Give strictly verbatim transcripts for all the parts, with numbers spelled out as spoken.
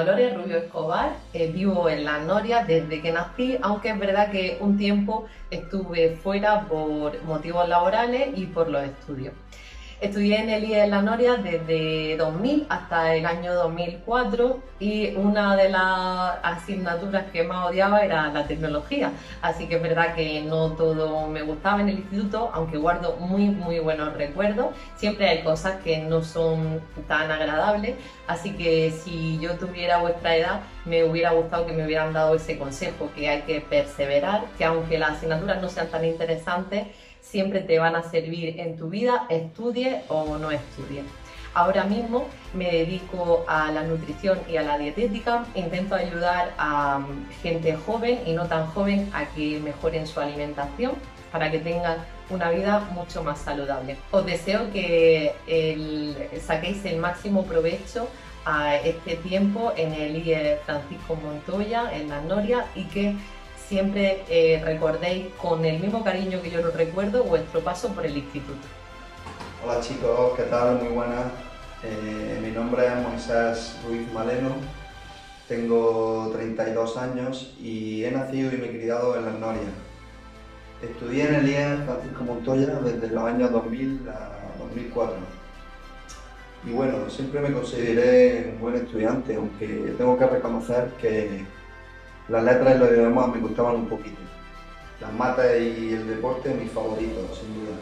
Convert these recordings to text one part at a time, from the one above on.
Dolores Rubio Escobar, eh, vivo en Las Norias desde que nací, aunque es verdad que un tiempo estuve fuera por motivos laborales y por los estudios. Estudié en el I E de Las Norias desde dos mil hasta el año dos mil cuatro y una de las asignaturas que más odiaba era la tecnología, así que es verdad que no todo me gustaba en el instituto, aunque guardo muy muy buenos recuerdos. Siempre hay cosas que no son tan agradables, así que si yo tuviera vuestra edad me hubiera gustado que me hubieran dado ese consejo, que hay que perseverar, que aunque las asignaturas no sean tan interesantes, siempre te van a servir en tu vida, estudies o no estudies. Ahora mismo me dedico a la nutrición y a la dietética, intento ayudar a gente joven y no tan joven a que mejoren su alimentación para que tengan una vida mucho más saludable. Os deseo que el, saquéis el máximo provecho a este tiempo en el I E Francisco Montoya, en Las Norias, y que siempre eh, recordéis con el mismo cariño que yo lo recuerdo vuestro paso por el instituto. Hola chicos, ¿qué tal? Muy buenas. Eh, mi nombre es Moisés Ruiz Maleno, tengo treinta y dos años y he nacido y me he criado en Las Norias. Estudié en el I E Francisco Montoya desde los años dos mil a dos mil cuatro. Y bueno, siempre me consideré un buen estudiante, aunque tengo que reconocer que las letras y los idiomas me gustaban un poquito. Las mates y el deporte mis favoritos, sin duda.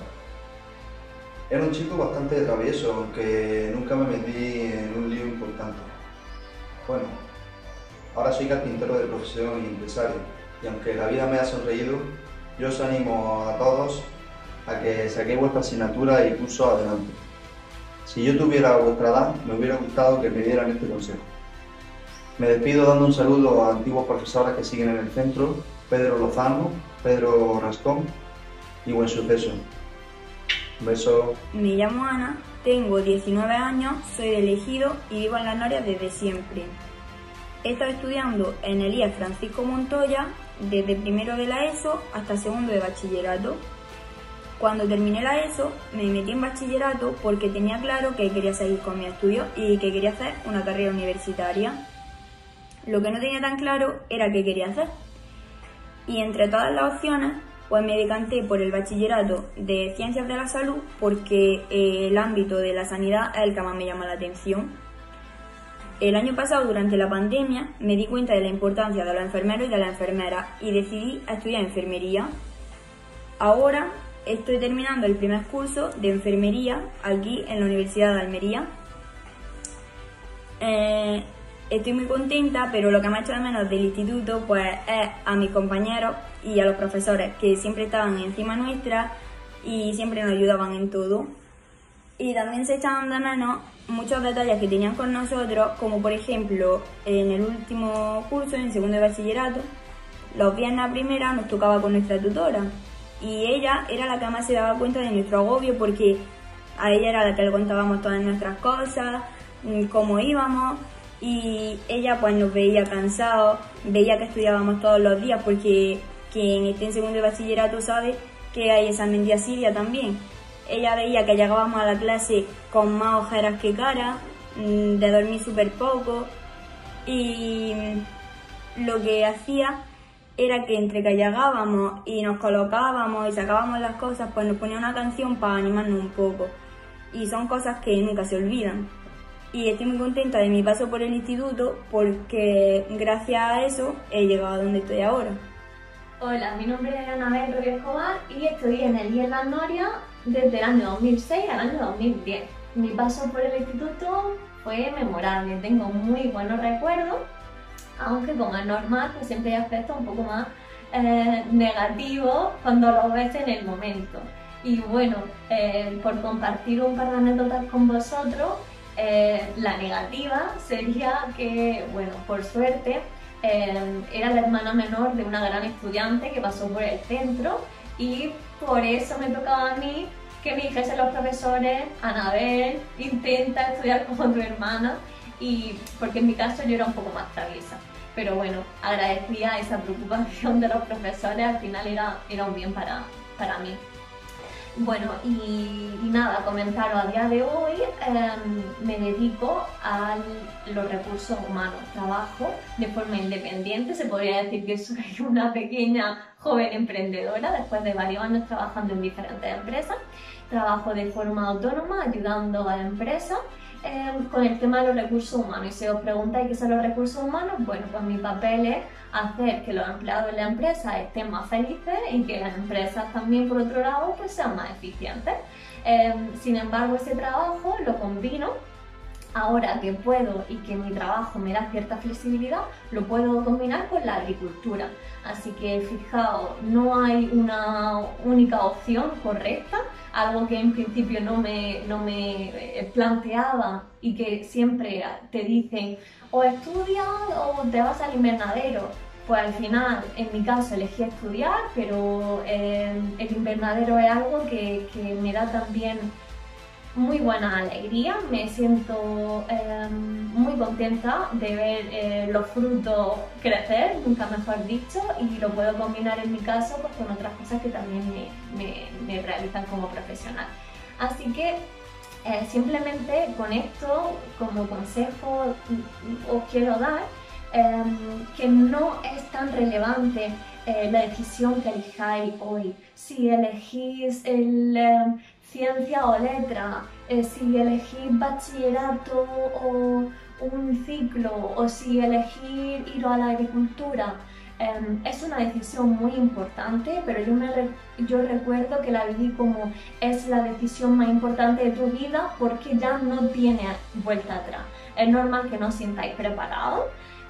Era un chico bastante travieso, aunque nunca me metí en un lío importante. Bueno, ahora soy carpintero de profesión y empresario, y aunque la vida me ha sonreído, yo os animo a todos a que saquéis vuestra asignatura y curso adelante. Si yo tuviera vuestra edad, me hubiera gustado que me dieran este consejo. Me despido dando un saludo a antiguos profesores que siguen en el centro, Pedro Lozano, Pedro Rascón y Buen Suceso. Un beso. Me llamo Ana, tengo diecinueve años, soy de Ejido y vivo en Las Norias desde siempre. He estado estudiando en el I E Francisco Montoya desde primero de la ESO hasta segundo de bachillerato. Cuando terminé la ESO me metí en bachillerato porque tenía claro que quería seguir con mis estudios y que quería hacer una carrera universitaria. Lo que no tenía tan claro era qué quería hacer. Y entre todas las opciones, pues me decanté por el bachillerato de Ciencias de la Salud porque eh, el ámbito de la sanidad es el que más me llama la atención. El año pasado, durante la pandemia, me di cuenta de la importancia de los enfermeros y de las enfermeras y decidí estudiar enfermería. Ahora estoy terminando el primer curso de enfermería aquí en la Universidad de Almería. Eh, Estoy muy contenta, pero lo que me ha hecho de menos del instituto pues es a mis compañeros y a los profesores que siempre estaban encima nuestra y siempre nos ayudaban en todo. Y también se echaban de menos muchos detalles que tenían con nosotros, como por ejemplo en el último curso, en segundo de bachillerato, los viernes a primera nos tocaba con nuestra tutora y ella era la que más se daba cuenta de nuestro agobio porque a ella era la que le contábamos todas nuestras cosas, cómo íbamos. Y ella pues nos veía cansados, veía que estudiábamos todos los días porque quien esté en segundo de bachillerato sabe que hay examen de asidia también. Ella veía que llegábamos a la clase con más ojeras que cara, de dormir súper poco y lo que hacía era que entre que llegábamos y nos colocábamos y sacábamos las cosas pues nos ponía una canción para animarnos un poco y son cosas que nunca se olvidan. Y estoy muy contenta de mi paso por el instituto porque gracias a eso he llegado a donde estoy ahora. Hola, mi nombre es Anabel Rubio Escobar y estudié en el I E Las Norias desde el año dos mil seis al año dos mil diez. Mi paso por el instituto fue memorable, tengo muy buenos recuerdos, aunque como es normal, pues siempre hay aspectos un poco más eh, negativos cuando los ves en el momento. Y bueno, eh, por compartir un par de anécdotas con vosotros, Eh, la negativa sería que, bueno, por suerte, eh, era la hermana menor de una gran estudiante que pasó por el centro y por eso me tocaba a mí que me dijesen los profesores: Anabel, intenta estudiar como tu hermana, y porque en mi caso yo era un poco más traviesa. Pero bueno, agradecía esa preocupación de los profesores, al final era, era un bien para, para mí. Bueno, y, y nada, comentaros, a día de hoy eh, me dedico a los recursos humanos, trabajo de forma independiente, se podría decir que soy una pequeña joven emprendedora después de varios años trabajando en diferentes empresas. Trabajo de forma autónoma ayudando a empresas eh, con el tema de los recursos humanos. Y si os preguntáis qué son los recursos humanos, bueno, pues mi papel es hacer que los empleados de la empresa estén más felices y que las empresas también, por otro lado, pues sean más eficientes. Eh, sin embargo, ese trabajo lo combino, ahora que puedo y que mi trabajo me da cierta flexibilidad, lo puedo combinar con la agricultura. Así que fijaos, no hay una única opción correcta, algo que en principio no me, no me planteaba y que siempre te dicen o estudias o te vas al invernadero. Pues al final, en mi caso, elegí estudiar, pero eh, el invernadero es algo que, que me da también muy buena alegría, me siento eh, muy contenta de ver eh, los frutos crecer, nunca mejor dicho, y lo puedo combinar en mi caso pues, con otras cosas que también me, me, me realizan como profesional. Así que eh, simplemente con esto, como consejo, os quiero dar eh, que no es tan relevante eh, la decisión que elijáis hoy. Si elegís el eh, ciencia o letra, eh, si elegís bachillerato o un ciclo, o si elegís ir a la agricultura, eh, es una decisión muy importante, pero yo, me re yo recuerdo que la viví como es la decisión más importante de tu vida porque ya no tiene vuelta atrás. Es normal que no os sintáis preparados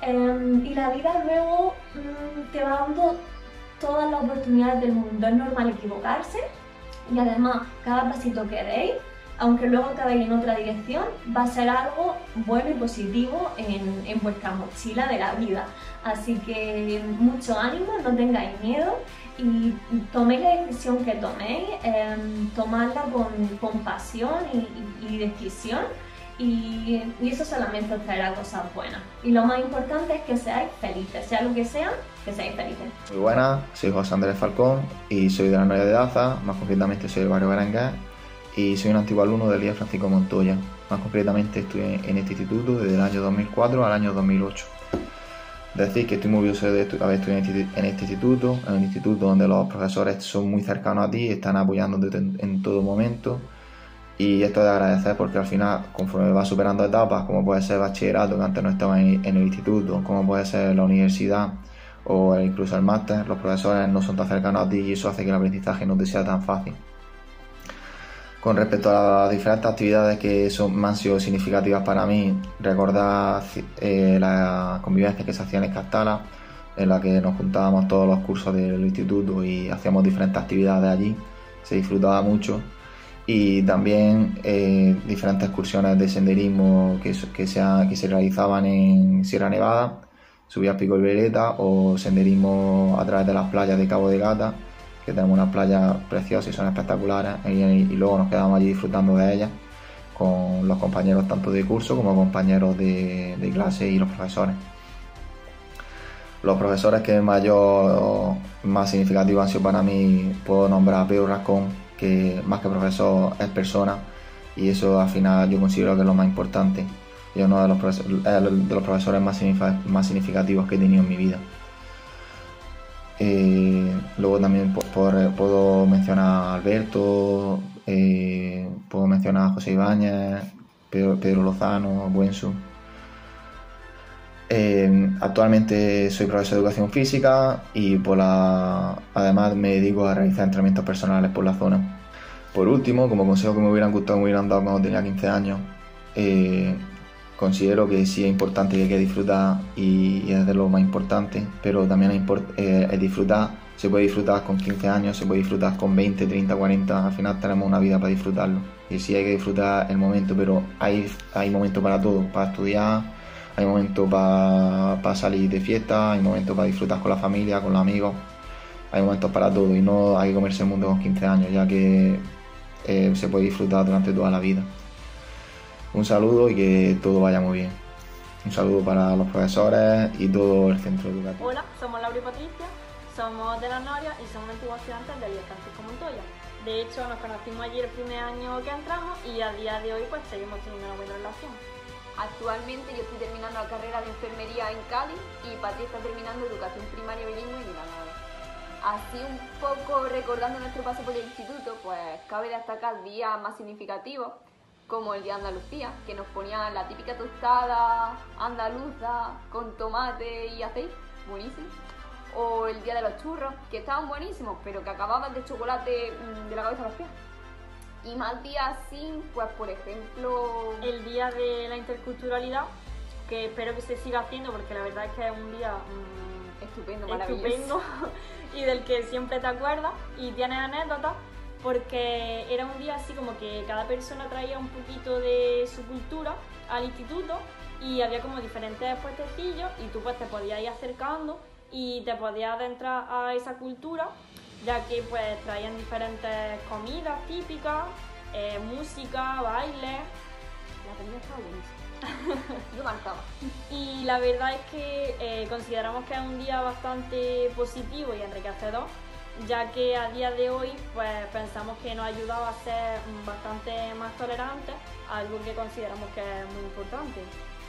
eh, y la vida luego mm, te va dando todas las oportunidades del mundo. Es normal equivocarse. Y además, cada pasito que deis, aunque luego acabéis en otra dirección, va a ser algo bueno y positivo en, en vuestra mochila de la vida. Así que mucho ánimo, no tengáis miedo y toméis la decisión que toméis, eh, tomadla con, con pasión y, y, y decisión. Y, y eso solamente os traerá cosas buenas. Y lo más importante es que seáis felices, sea lo que sea, que seáis felices. Muy buenas, soy José Andrés Falcón y soy de la Noria de Daza, más concretamente soy del barrio Berenguer y soy un antiguo alumno del I E Francisco Montoya. Más concretamente estudié en este instituto desde el año dos mil cuatro al año dos mil ocho. Decir que estoy muy orgulloso de haber estudiado en este instituto, en un instituto donde los profesores son muy cercanos a ti, están apoyándote en, en todo momento. Y esto es de agradecer porque al final, conforme vas superando etapas, como puede ser bachillerato, que antes no estaba en, en el instituto, como puede ser la universidad o incluso el máster, los profesores no son tan cercanos a ti y eso hace que el aprendizaje no te sea tan fácil. Con respecto a las diferentes actividades que son, me han sido significativas para mí, recordar eh, las convivencias que se hacían en Castala, en la que nos juntábamos todos los cursos del instituto y hacíamos diferentes actividades allí, se disfrutaba mucho. Y también eh, diferentes excursiones de senderismo que, que, se, que se realizaban en Sierra Nevada, subía a Pico de Veleta, o senderismo a través de las playas de Cabo de Gata, que tenemos unas playas preciosas y son espectaculares, y, y luego nos quedamos allí disfrutando de ellas con los compañeros tanto de curso como compañeros de, de clase y los profesores. Los profesores que mayor, más significativos han sido para mí, puedo nombrar a Pedro Rascón, que más que profesor es persona, y eso al final yo considero que es lo más importante y es uno de los, profesor, de los profesores más, más significativos que he tenido en mi vida. Eh, luego también puedo, puedo mencionar a Alberto, eh, puedo mencionar a José Ibáñez, Pedro, Pedro Lozano, Buensu. Eh, actualmente soy profesor de educación física y por la, además me dedico a realizar entrenamientos personales por la zona. Por último, como consejo que me hubieran gustado, me hubieran dado cuando tenía quince años, eh, considero que sí es importante que hay que disfrutar y, y es de lo más importante, pero también es, eh, es disfrutar, se puede disfrutar con quince años, se puede disfrutar con veinte, treinta, cuarenta, al final tenemos una vida para disfrutarlo. Y sí hay que disfrutar el momento, pero hay, hay momentos para todo, para estudiar, hay momentos para pa salir de fiesta, hay momentos para disfrutar con la familia, con los amigos, hay momentos para todo y no hay que comerse el mundo con quince años, ya que eh, se puede disfrutar durante toda la vida. Un saludo y que todo vaya muy bien. Un saludo para los profesores y todo el centro educativo. Hola, somos Laura y Patricia, somos de la Noria y somos antiguos estudiantes del I E Francisco Montoya. De hecho, nos conocimos allí el primer año que entramos y a día de hoy pues seguimos teniendo una buena relación. Actualmente yo estoy terminando la carrera de enfermería en Cádiz y Patri está terminando educación primaria bilingüe en Granada. Así un poco recordando nuestro paso por el instituto, pues cabe destacar días más significativos como el día de Andalucía, que nos ponían la típica tostada andaluza con tomate y aceite, buenísimo. O el día de los churros, que estaban buenísimos, pero que acababan de chocolate de la cabeza a los pies. Y más días así, pues por ejemplo... El día de la interculturalidad, que espero que se siga haciendo porque la verdad es que es un día mmm, estupendo, maravilloso. Estupendo y del que siempre te acuerdas y tienes anécdotas, porque era un día así como que cada persona traía un poquito de su cultura al instituto y había como diferentes puestecillos y tú pues te podías ir acercando y te podías adentrar a esa cultura, ya que pues traían diferentes comidas típicas, eh, música, baile. La comida estaba buenísima. Yo marcaba. Y la verdad es que eh, consideramos que es un día bastante positivo y enriquecedor, ya que a día de hoy pues pensamos que nos ayudaba a ser bastante más tolerantes, algo que consideramos que es muy importante.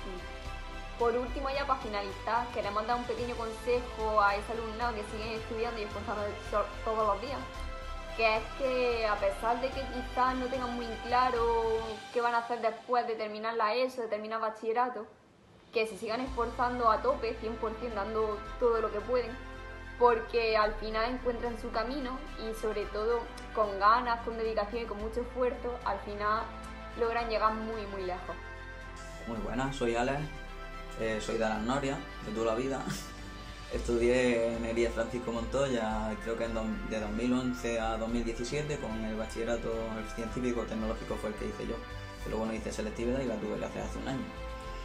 Por último, ya para finalizar, queremos dar un pequeño consejo a ese alumnado que sigue estudiando y esforzando todos los días, que es que a pesar de que quizás no tengan muy claro qué van a hacer después de terminar la ESO, de terminar bachillerato, que se sigan esforzando a tope, cien por ciento, dando todo lo que pueden, porque al final encuentran su camino y sobre todo con ganas, con dedicación y con mucho esfuerzo, al final logran llegar muy muy lejos. Muy buenas, soy Alex. Eh, soy de Las Norias, de toda la vida. Estudié en el I E Francisco Montoya, creo que en do, de dos mil once a dos mil diecisiete, con el bachillerato el científico tecnológico fue el que hice yo. Y luego no hice selectividad y la tuve que hacer hace un año.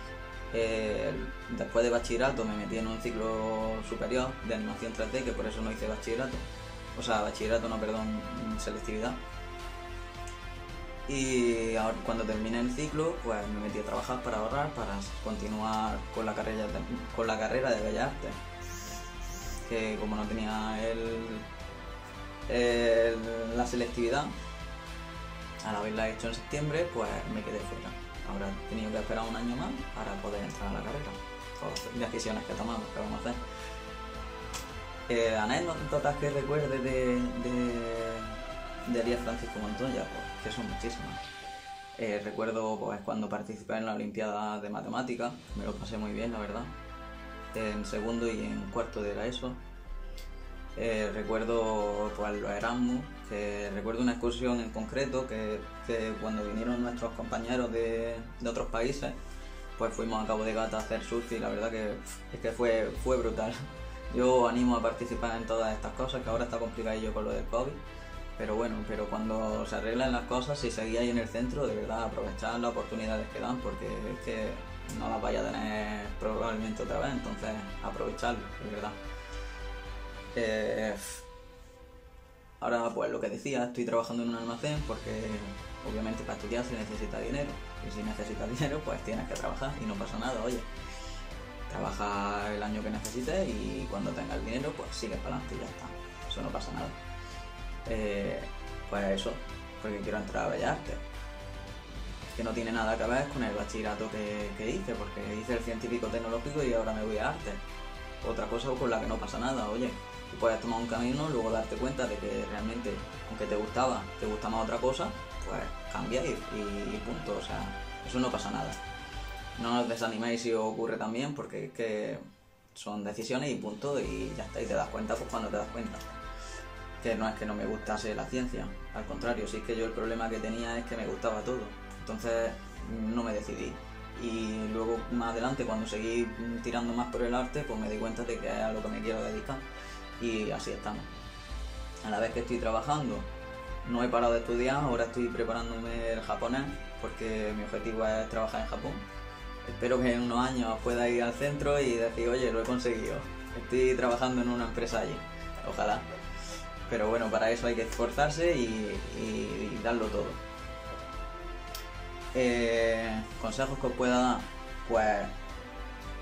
Eh, después de bachillerato me metí en un ciclo superior de animación tres D, que por eso no hice bachillerato. O sea, bachillerato no, perdón, selectividad. Y ahora, cuando terminé el ciclo, pues me metí a trabajar para ahorrar, para continuar con la carrera de, con la carrera de Bellas Artes, que como no tenía el, el, la selectividad, al haberla hecho en septiembre, pues me quedé fuera. Ahora he tenido que esperar un año más para poder entrar a la carrera, por las decisiones que tomamos, que vamos a hacer. Eh, anécdotas que recuerde de, de, de I E Francisco Montoya, pues, que son muchísimas. Eh, recuerdo pues, cuando participé en la Olimpiada de Matemáticas, me lo pasé muy bien, la verdad, en segundo y en cuarto de la ESO. Eh, recuerdo pues, los Erasmus, que recuerdo una excursión en concreto que, que cuando vinieron nuestros compañeros de, de otros países, pues fuimos a Cabo de Gata a hacer surf y la verdad que es que fue, fue brutal. Yo animo a participar en todas estas cosas, que ahora está complicadillo con lo del COVID. Pero bueno, pero cuando se arreglan las cosas, si seguís en el centro, de verdad aprovechad las oportunidades que dan, porque es que no las vaya a tener probablemente otra vez, entonces aprovechadlo, de verdad. Eh, ahora pues lo que decía, estoy trabajando en un almacén porque obviamente para estudiar se necesita dinero, y si necesitas dinero pues tienes que trabajar y no pasa nada, oye. Trabaja el año que necesites y cuando tengas el dinero pues sigues para adelante y ya está, eso no pasa nada. Eh, pues eso, porque quiero entrar a Bellas Artes, que no tiene nada que ver con el bachillerato que, que hice, porque hice el científico tecnológico y ahora me voy a arte. Otra cosa con la que no pasa nada, oye, tú puedes tomar un camino, luego darte cuenta de que realmente, aunque te gustaba, te gusta más otra cosa, pues cambia y, y, y punto, o sea, eso no pasa nada. No os desaniméis si os ocurre también, porque es que son decisiones y punto, y ya está, y te das cuenta pues cuando te das cuenta. Que no es que no me gustase la ciencia, al contrario, sí que yo el problema que tenía es que me gustaba todo, entonces no me decidí. Y luego más adelante, cuando seguí tirando más por el arte, pues me di cuenta de que es a lo que me quiero dedicar, y así estamos. A la vez que estoy trabajando, no he parado de estudiar, ahora estoy preparándome el japonés, porque mi objetivo es trabajar en Japón. Espero que en unos años pueda ir al centro y decir, oye, lo he conseguido, estoy trabajando en una empresa allí, ojalá. Pero bueno, para eso hay que esforzarse y, y, y darlo todo. Eh, consejos que os pueda dar, pues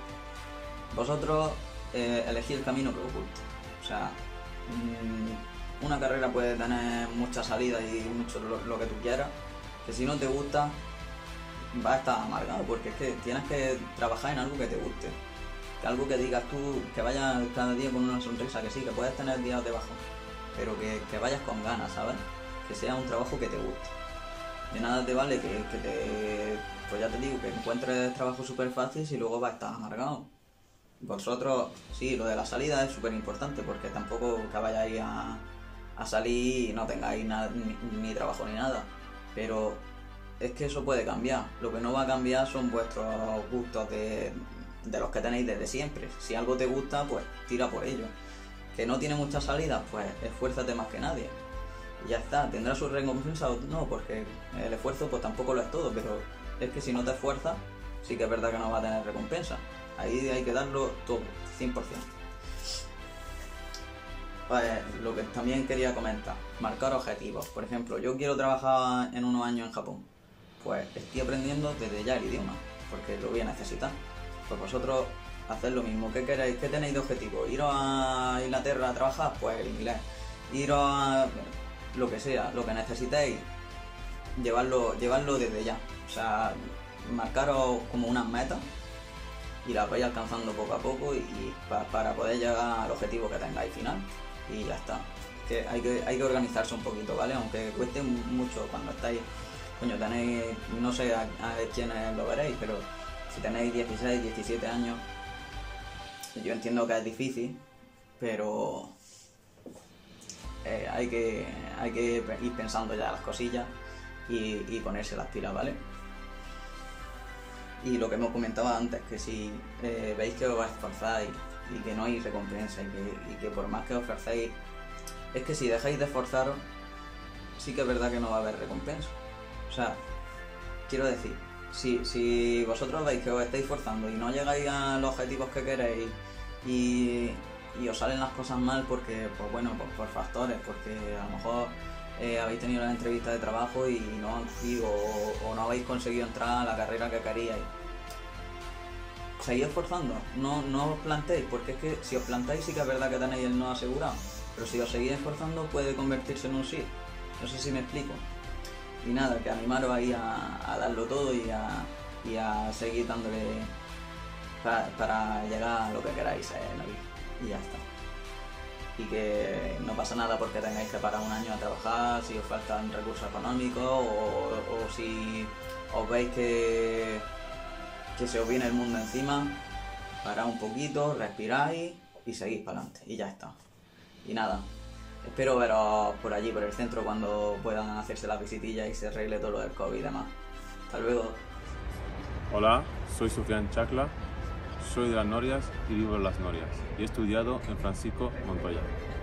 vosotros eh, elegid el camino que os guste. O sea, mmm, una carrera puede tener muchas salidas y mucho lo, lo que tú quieras, que si no te gusta vas a estar amargado, porque es que tienes que trabajar en algo que te guste, que algo que digas tú, que vayas cada día con una sonrisa, que sí, que puedes tener días de bajón, pero que, que vayas con ganas, ¿sabes? Que sea un trabajo que te guste. De nada te vale que, que te, pues ya te digo, que encuentres trabajo súper fácil y luego vas a estar amargado. Vosotros, sí, lo de la salida es súper importante, porque tampoco que vayáis a, a salir y no tengáis nada, ni, ni trabajo ni nada, pero es que eso puede cambiar. Lo que no va a cambiar son vuestros gustos de, de los que tenéis desde siempre. Si algo te gusta, pues tira por ello. Que no tiene muchas salidas, pues esfuérzate más que nadie. Y ya está, tendrá su recompensa o no, porque el esfuerzo pues tampoco lo es todo, pero es que si no te esfuerzas, sí que es verdad que no va a tener recompensa. Ahí hay que darlo todo, cien por ciento. Pues lo que también quería comentar, marcar objetivos. Por ejemplo, yo quiero trabajar en unos años en Japón. Pues estoy aprendiendo desde ya el idioma, porque lo voy a necesitar. Pues vosotros haced lo mismo. ¿Qué queréis? ¿Qué tenéis de objetivo? ¿Iros a Inglaterra a trabajar? Pues el inglés. ¿Iros a lo que sea, lo que necesitéis? Llevarlo, llevarlo desde ya. O sea, marcaros como unas metas y las vais alcanzando poco a poco y, y pa, para poder llegar al objetivo que tengáis final. Y ya está. Que hay que hay que organizarse un poquito, ¿vale? Aunque cueste mucho cuando estáis, coño, tenéis, no sé a, a quiénes lo veréis, pero si tenéis dieciséis, diecisiete años, yo entiendo que es difícil, pero eh, hay que hay que ir pensando ya las cosillas y, y ponerse las pilas, ¿vale? Y lo que hemos comentado antes, que si eh, veis que os esforzáis y que no hay recompensa y que, y que por más que os esforcéis, es que si dejáis de esforzaros, sí que es verdad que no va a haber recompensa. O sea, quiero decir, si, si vosotros veis que os estáis esforzando y no llegáis a los objetivos que queréis y, y os salen las cosas mal porque, pues bueno, pues por factores, porque a lo mejor eh, habéis tenido la entrevista de trabajo y no han cogido o, o no habéis conseguido entrar a la carrera que queríais, seguid esforzando, no, no os plantéis, porque es que si os plantáis sí que es verdad que tenéis el no asegurado, pero si os seguís esforzando puede convertirse en un sí. No sé si me explico. Y nada, que animaros ahí a, a darlo todo y a, y a seguir dándole para, para llegar a lo que queráis en la vida. Y ya está. Y que no pasa nada porque tengáis que parar un año a trabajar, si os faltan recursos económicos o, o si os veis que, que se os viene el mundo encima, parad un poquito, respiráis y seguís para adelante. Y ya está. Y nada. Espero veros por allí, por el centro, cuando puedan hacerse las visitillas y se arregle todo lo del COVID y demás. Hasta luego. Hola, soy Sufrián Chacla, soy de Las Norias y vivo en Las Norias. Y he estudiado en Francisco Montoya.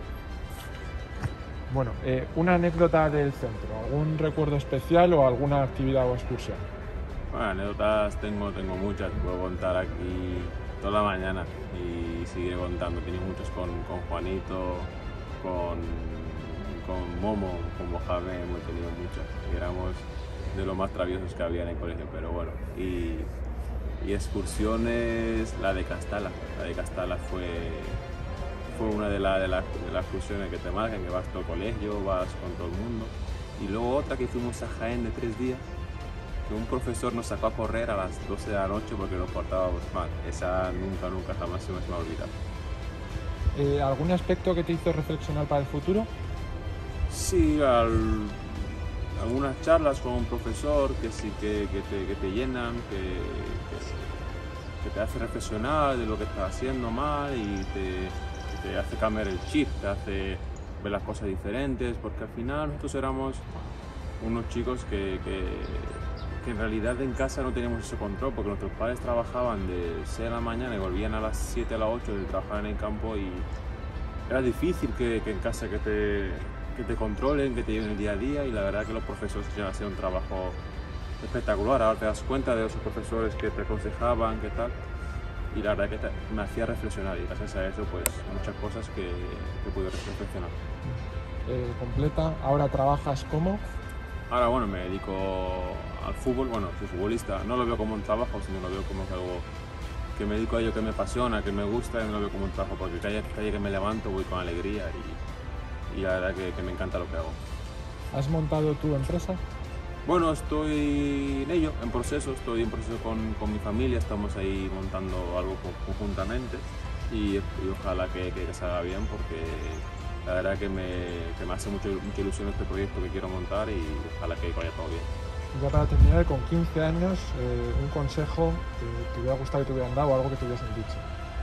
Bueno, eh, una anécdota del centro, ¿algún recuerdo especial o alguna actividad o excursión? Bueno, anécdotas tengo, tengo muchas, puedo contar aquí toda la mañana y seguiré contando. Tenía muchos con, con Juanito, con, con Momo, con Mohamed, hemos tenido muchas. Y éramos de los más traviesos que había en el colegio, pero bueno. Y, y excursiones, la de Castala. La de Castala fue, fue una de, la, de, la, de las excursiones que te marcan, que vas todo el colegio, vas con todo el mundo. Y luego otra que fuimos a Jaén de tres días, que un profesor nos sacó a correr a las doce de la noche porque nos portábamos mal. Esa nunca, nunca jamás se me va a olvidar. Eh, ¿Algún aspecto que te hizo reflexionar para el futuro? Sí, al, algunas charlas con un profesor que sí que, que, te, que te llenan, que, que, que te hace reflexionar de lo que estás haciendo mal y te, te hace cambiar el chip, te hace ver las cosas diferentes, porque al final nosotros éramos unos chicos que, que, que en realidad en casa no teníamos ese control, porque nuestros padres trabajaban de seis de la mañana y volvían a las siete a las ocho de trabajar en el campo y era difícil que, que en casa que te, que te controlen, que te lleven el día a día, y la verdad que los profesores hacían un trabajo espectacular. Ahora te das cuenta de esos profesores que te aconsejaban, qué tal, y la verdad que te, me hacía reflexionar, y gracias a eso pues muchas cosas que, que pude reflexionar. Eh, completa, ahora trabajas como... Ahora, bueno, me dedico al fútbol. Bueno, soy futbolista, no lo veo como un trabajo, sino lo veo como algo que me dedico a ello, que me apasiona, que me gusta, y no lo veo como un trabajo, porque cada día que me levanto voy con alegría y, y la verdad que, que me encanta lo que hago. ¿Has montado tu empresa? Bueno, estoy en ello, en proceso, estoy en proceso con, con mi familia, estamos ahí montando algo conjuntamente y, y ojalá que, que, que salga bien, porque la verdad que me, que me hace mucho, mucha ilusión este proyecto que quiero montar y ojalá que vaya todo bien. Ya para terminar, con quince años, eh, un consejo que te hubiera gustado que te hubieran dado o algo que te hubiesen dicho.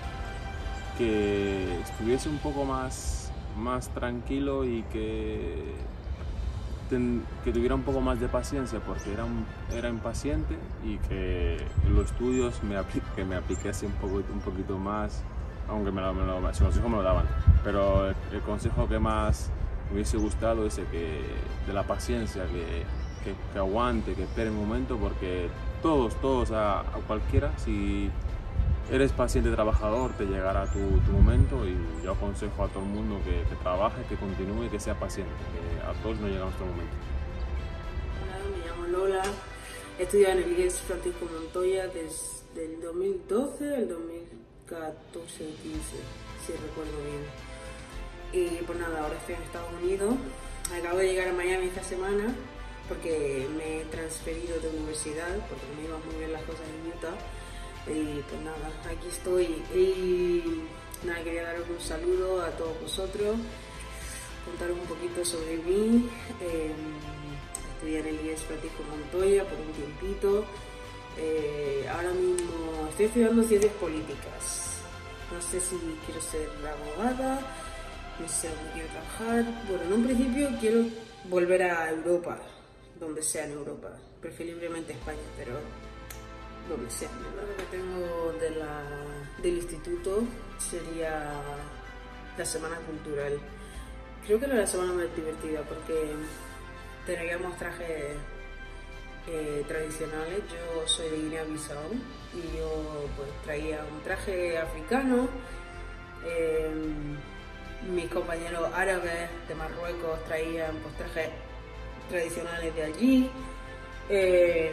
Que estuviese un poco más, más tranquilo y que, ten, que tuviera un poco más de paciencia, porque era, un, era impaciente, y que en los estudios me, apli que me apliquese un, poco, un poquito más, aunque me lo, me lo, ese consejo me lo daban, pero el, el consejo que más me hubiese gustado es que, de la paciencia, que, que, que aguante, que espere un momento, porque todos, todos, a, a cualquiera, si eres paciente trabajador, te llegará tu, tu momento, y yo aconsejo a todo el mundo que, que trabaje, que continúe y que sea paciente, que a todos nos llega nuestro momento. Hola, me llamo Lola, he estudiado en el I E S Francisco Montoya desde el dos mil doce al dos mil catorce o quince, si recuerdo bien. Y pues nada, ahora estoy en Estados Unidos, acabo de llegar a Miami esta semana porque me he transferido de universidad, porque me iban muy bien las cosas en Utah. Y pues nada, aquí estoy y nada, quería daros un saludo a todos vosotros, contaros un poquito sobre mí. Eh, estudié en el I E S Francisco Montoya por un tiempito, eh, ahora mismo estoy estudiando ciencias políticas, no sé si quiero ser abogada, no sé dónde quiero trabajar. Bueno, en un principio quiero volver a Europa, donde sea en Europa, preferiblemente España, pero donde sea. Lo que tengo de la, del instituto sería la semana cultural. Creo que era la semana más divertida porque teníamos trajes eh, tradicionales. Yo soy de Guinea-Bissau y yo pues traía un traje africano. Eh, mis compañeros árabes de Marruecos traían pues trajes tradicionales de allí. Eh,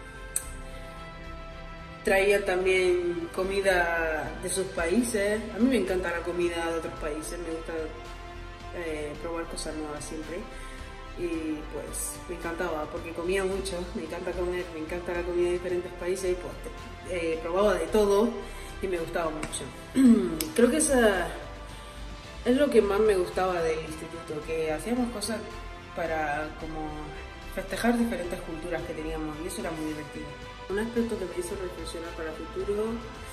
Traían también comida de sus países. A mí me encanta la comida de otros países, me gusta eh, probar cosas nuevas siempre. Y pues me encantaba porque comía mucho, me encanta comer, me encanta la comida de diferentes países y pues eh, probaba de todo y me gustaba mucho. Creo que esa es lo que más me gustaba del instituto, que hacíamos cosas para como festejar diferentes culturas que teníamos y eso era muy divertido. Un aspecto que me hizo reflexionar para el futuro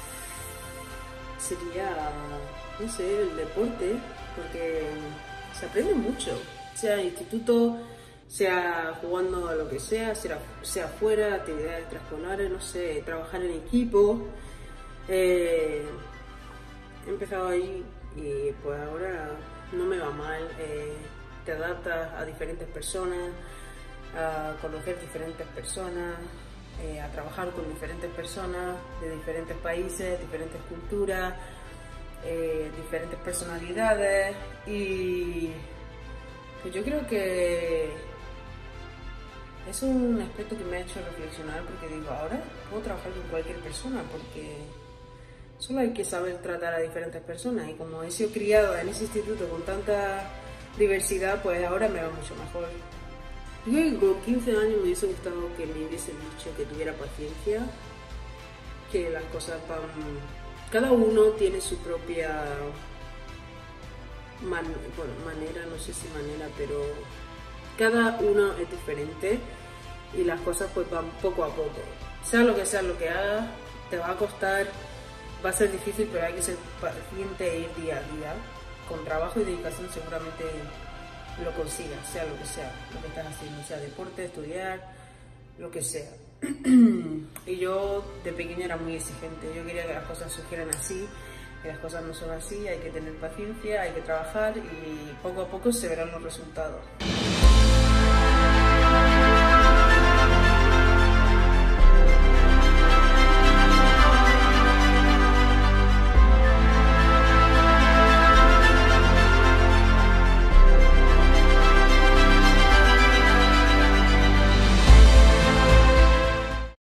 sería, no sé, el deporte, porque se aprende mucho, sea en instituto, sea jugando a lo que sea, sea, sea fuera, actividades extraescolares, no sé, trabajar en equipo. Eh, he empezado ahí y pues ahora no me va mal, eh, te adaptas a diferentes personas, a conocer diferentes personas, eh, a trabajar con diferentes personas de diferentes países, diferentes culturas, eh, diferentes personalidades y pues yo creo que es un aspecto que me ha hecho reflexionar porque digo, ahora puedo trabajar con cualquier persona porque solo hay que saber tratar a diferentes personas y como he sido criado en ese instituto con tanta diversidad, pues ahora me va mucho mejor. Yo creo que con quince años me hubiese gustado que me hubiesen dicho que tuviera paciencia, que las cosas van... Cada uno tiene su propia man... bueno, manera, no sé si manera, pero cada uno es diferente y las cosas pues van poco a poco. Sea lo que sea lo que hagas, te va a costar, va a ser difícil, pero hay que ser paciente e ir día a día. Con trabajo y dedicación seguramente lo consigas, sea lo que sea, lo que estás haciendo, sea deporte, estudiar, lo que sea. Y yo de pequeña era muy exigente, yo quería que las cosas surgieran así, y las cosas no son así, hay que tener paciencia, hay que trabajar y poco a poco se verán los resultados.